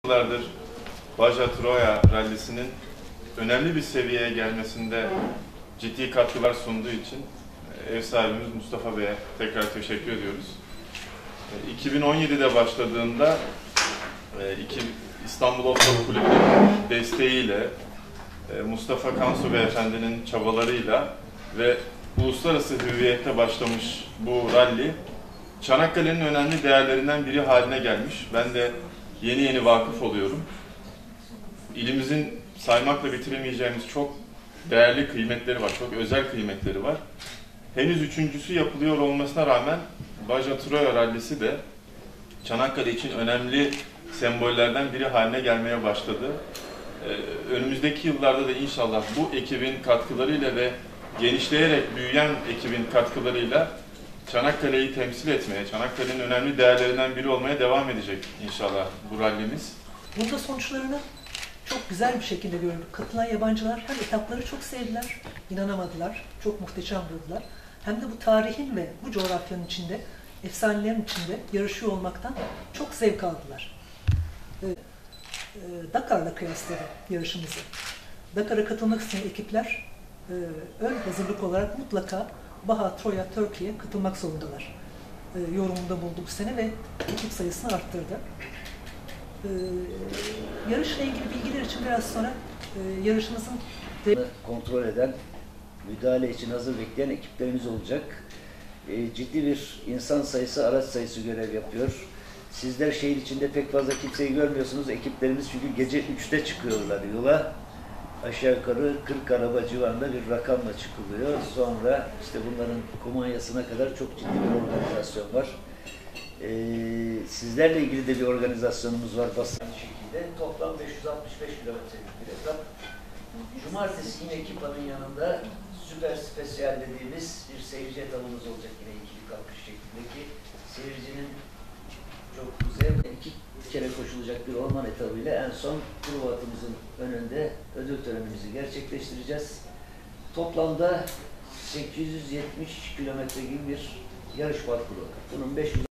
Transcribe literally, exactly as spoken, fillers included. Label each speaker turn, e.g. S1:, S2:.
S1: Yıllardır Baja Troya rallisinin önemli bir seviyeye gelmesinde ciddi katkılar sunduğu için ev sahibimiz Mustafa Bey'e tekrar teşekkür ediyoruz. iki bin on yedide başladığında İstanbul Offroad Kulübü'nün desteğiyle, Mustafa Kansu Beyefendi'nin çabalarıyla ve uluslararası hüviyette başlamış bu ralli, Çanakkale'nin önemli değerlerinden biri haline gelmiş. Ben de yeni yeni vakıf oluyorum. İlimizin saymakla bitiremeyeceğimiz çok değerli kıymetleri var, çok özel kıymetleri var. Henüz üçüncüsü yapılıyor olmasına rağmen Baja Troya rallisi de Çanakkale için önemli sembollerden biri haline gelmeye başladı. Ee, önümüzdeki yıllarda da inşallah bu ekibin katkılarıyla ve genişleyerek büyüyen ekibin katkılarıyla Çanakkale'yi temsil etmeye, Çanakkale'nin önemli değerlerinden biri olmaya devam edecek inşallah bu rallimiz.
S2: Burada sonuçlarını çok güzel bir şekilde gördük. Katılan yabancılar hem etapları çok sevdiler, inanamadılar, çok muhteşem buldular. Hem de bu tarihin ve bu coğrafyanın içinde, efsanelerin içinde yarışıyor olmaktan çok zevk aldılar. Ee, e, Dakar'la kıyasladı yarışımızı. Dakar'a katılmak isteyen ekipler e, ön hazırlık olarak mutlaka Baja Troya Turkey'e katılmak zorundalar. E, yorumunda buldu bu sene ve ekip sayısını arttırdı. E, yarışla ilgili bilgiler için biraz sonra e, yarışımızın
S3: kontrol eden, müdahale için hazır bekleyen ekiplerimiz olacak. E, ciddi bir insan sayısı, araç sayısı görev yapıyor. Sizler şehir içinde pek fazla kimseyi görmüyorsunuz. Ekiplerimiz çünkü gece üçte çıkıyorlar yola. Aşağı yukarı kırk araba civarında bir rakamla çıkılıyor. Sonra işte bunların kumanyasına kadar çok ciddi bir organizasyon var. Ee, sizlerle ilgili de bir organizasyonumuz var basın şekilde. Toplam beş yüz altmış beş kilometrelik bir etap. Cumartesi yine Kipa'nın yanında süper spesiyal dediğimiz bir seyirci etabımız olacak yine ikili kalkış şeklindeki. Seyircinin çok zevk iki kere koşulacak bir orman etabıyla en son Truvat'ımızın önünde ödül törenimizi gerçekleştireceğiz. Toplamda sekiz yüz yetmiş kilometre gibi bir yarış parkuru. Bunun beş yüz